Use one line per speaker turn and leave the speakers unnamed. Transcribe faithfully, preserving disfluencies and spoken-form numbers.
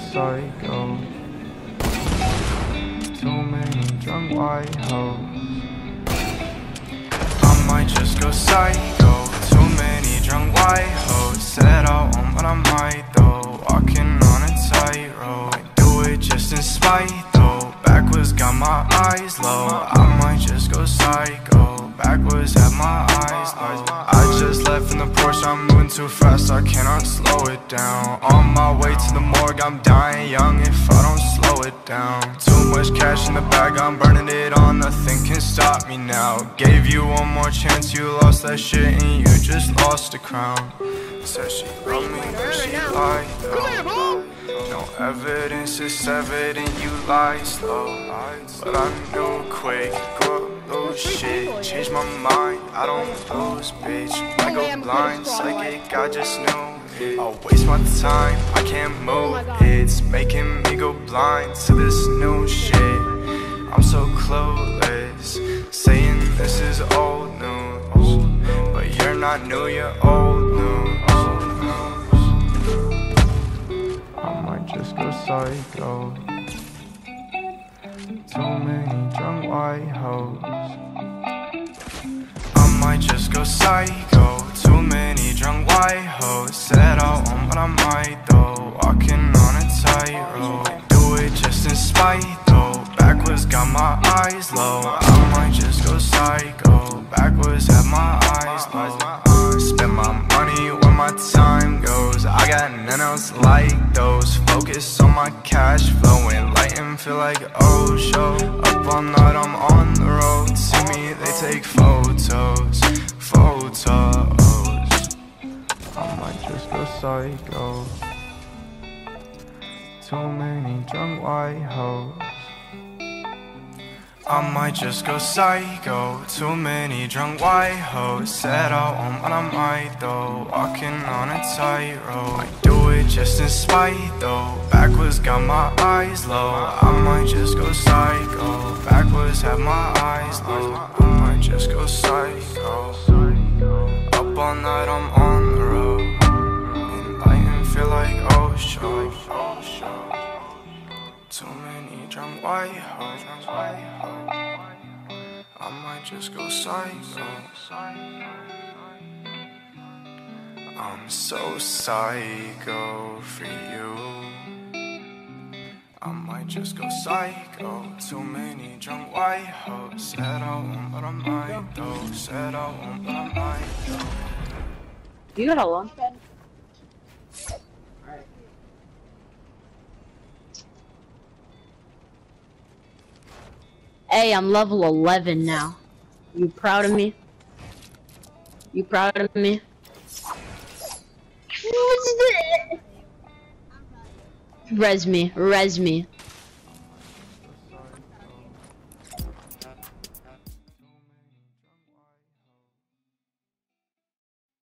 psycho. Too many drunk white hoes. I might just go psycho. Too many drunk white hoes. Said I won't, but I might though. Walking on a tightrope. I do it just in spite though. Backwards got my eyes low. I might just go psycho. Backwards have my eyes low. I just left in the Porsche, I'm moving too fast, I cannot slow it down. On my way to the morgue, I'm dying young if I don't slow it down. Too much cash in the bag, I'm burning it all, nothing can stop me now. Gave you one more chance, you lost that shit and you just lost the crown. Said she loved me, but she lied though. No evidence, it's evident you lied slow. But I knew quick, go up, lose shit. Change my mind, I don't lose, bitch. I go blind, psychic, I just knew. I'll waste my time, I can't move. It's making me go blind to this new shit. I'm so clueless, saying this is old news. But you're not new, you're old news. I might just go psycho. Too many drunk white hoes. I might just go psycho. Too many drunk white hoes. Said I won't, but I might though. Walking on a tightrope. I do it just in spite though. Backwards got my eyes low. I might just go psycho. Backwards have my eyes low. Spend my money where my time goes. I got none else like those. Focus on my cash flow. Enlighten, feel like oh show. Up all night, I'm on the road. See me, they take photos. Photos. I might just go psycho. Too many drunk white hoes. I might just go psycho. Too many drunk white hoes. Said I won't, but I might though. Walking on a tightrope. I do it just in spite though. Backwards got my eyes low. I might just go psycho. Backwards have my eyes low. I might just go psycho. Up all night, I'm on the road. Enlighten, feel like oh show. Too many drunk white hoes. I might just go psycho. I'm so psycho for you. I might just go psycho. Too many drunk white hoes. Said I won't, but I might though. Said I won't, but I might though.
You got a launch pad? Alright. Hey, I'm level eleven now. You proud of me? You proud of me? Res me, res me.